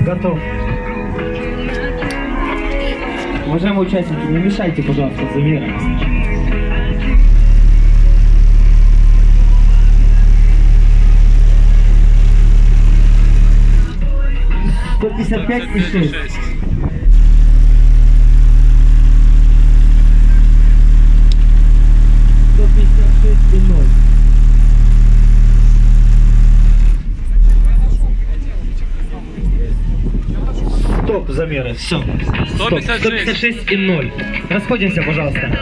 Готов. Уважаемые участники, не мешайте, пожалуйста, замерам. 155,6. 156,0. Стоп, замеры, все. 156,0. Расходимся, пожалуйста.